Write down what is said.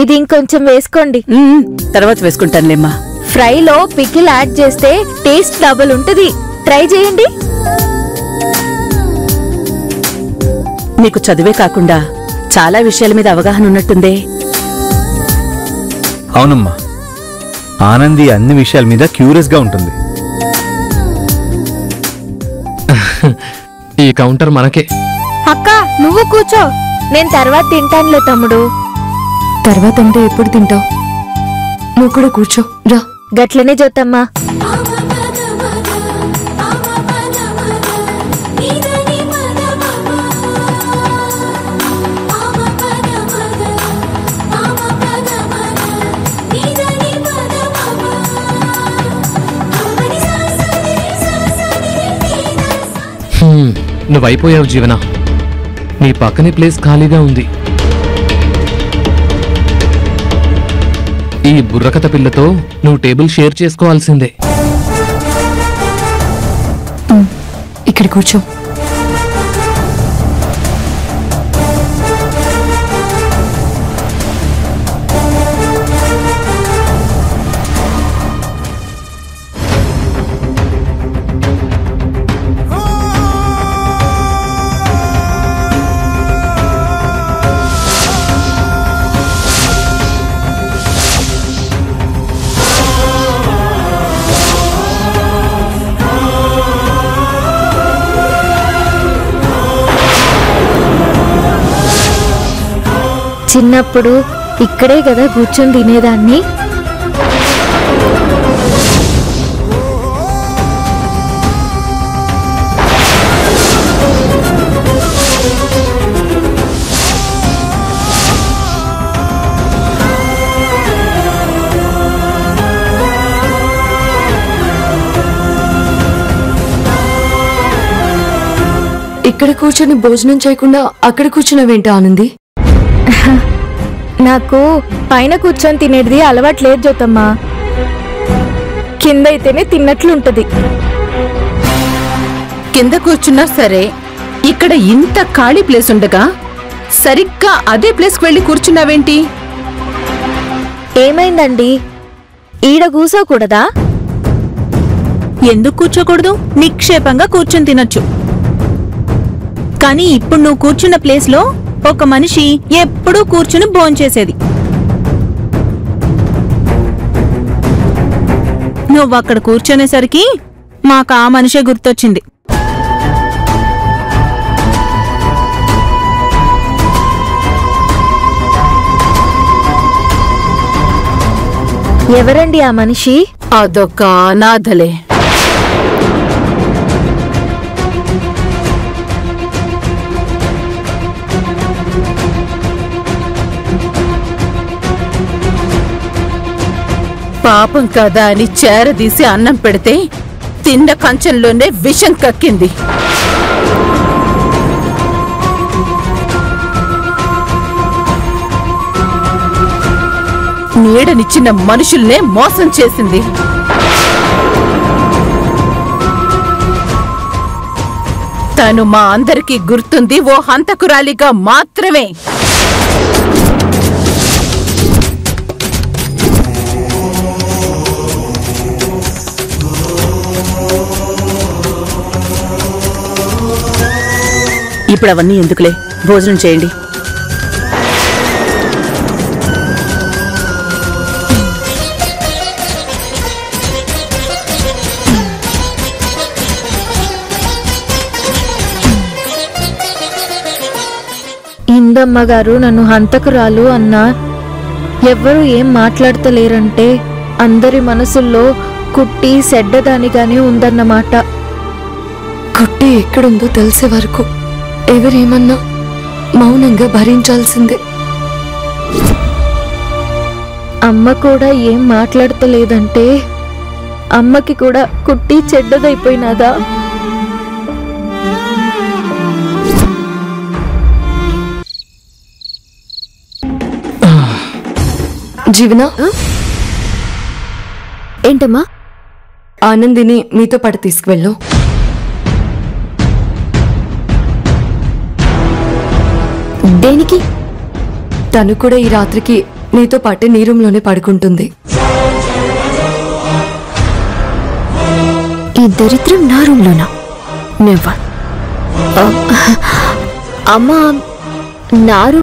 ఇది ఇంకొంచెం వేసుకోండి. తర్వాత వేసుకుంటానులేమ్మా. ఫ్రైలో పికిల్ యాడ్ చేస్తే టేస్ట్ డబుల్ ఉంటది. ట్రై చేయండి. నీకు చదువే కాకుండా చాలా విషయాల మీద అవగాహన ఉన్నట్టుందే. అవునమ్మా, ఆనంది అన్ని విషయాల మీద క్యూరియస్ గా ఉంటుంది. ఈ కౌంటర్ మనకే. అక్క నువ్వు కూర్చో, నేను తర్వాత తింటానులే తమ్ముడు. తర్వాత అంటే ఎప్పుడు తింటావు? నువ్వు కూడా కూర్చో రా. గట్లనే చూద్దమ్మా. నువ్వైపోయావు జీవన. నీ పక్కనే ప్లేస్ ఖాళీగా ఉంది. ఈ బుర్రకథ పిల్లతో నువ్వు టేబుల్ షేర్ చేసుకోవాల్సిందే. ఇక్కడ కూర్చో. చిన్నప్పుడు ఇక్కడే కదా కూర్చొని తినేదాన్ని. ఇక్కడ కూర్చొని భోజనం చేయకుండా అక్కడ కూర్చున్నావేంటి ఆనంది? నాకు పైన కూర్చొని తినేది అలవాట్లేదు జ్యోతమ్మా. కింద అయితేనే తిన్నట్లుంటది. కింద కూర్చున్నా సరే, ఇక్కడ ఇంత ఖాళీ ప్లేస్ ఉండగా సరిగ్గా అదే ప్లేస్కి వెళ్ళి కూర్చున్నావేంటి? ఏమైందండి? ఈడ కూర్చోకూడదా? ఎందుకు కూర్చోకూడదు? నిక్షేపంగా కూర్చొని తినొచ్చు. కానీ ఇప్పుడు నువ్వు కూర్చున్న ప్లేస్లో ఒక మనిషి ఎప్పుడూ కూర్చుని భోంచేసేది. నువ్వు అక్కడ కూర్చొనేసరికి మాకు ఆ మనిషే గుర్తొచ్చింది. ఎవరండి ఆ మనిషి? అదొక అనాథలే. పాపం కదా అని చేరదీసి అన్నం పెడితే తిన్న కంచంలోనే విషం కక్కింది. నీడనిచ్చిన మనుషుల్నే మోసం చేసింది. తను మా అందరికీ గుర్తుంది ఓ హంతకురాలిగా మాత్రమే. ఇప్పుడు అవన్నీ ఎందుకులే, భోజనం చేయండి. ఇందమ్మ గారు నన్ను హంతకురాలు అన్నా ఎవ్వరూ ఏం మాట్లాడతలేరంటే అందరి మనసుల్లో కుట్టి సెడ్డదానిగానే ఉందన్నమాట. కుట్టి ఎక్కడుందో తెలిసే వరకు ఎవరేమన్నా మౌనంగా భరించాల్సిందే. అమ్మ కూడా ఏం మాట్లాడతలేదంటే అమ్మకి కూడా కుట్టి చెడ్డదైపోయినాదా? జీవన, ఏంటమ్మా? ఆనందిని మీతో పాటు తీసుకువెళ్ళు. దేనికి? తను కూడా ఈ రాత్రికి నీతో పాటే నీ రూమ్లోనే పడుకుంటుంది. ఈ దరిద్రం నా రూమ్లోనా? నెవర్. అమ్మా, నా రూమ్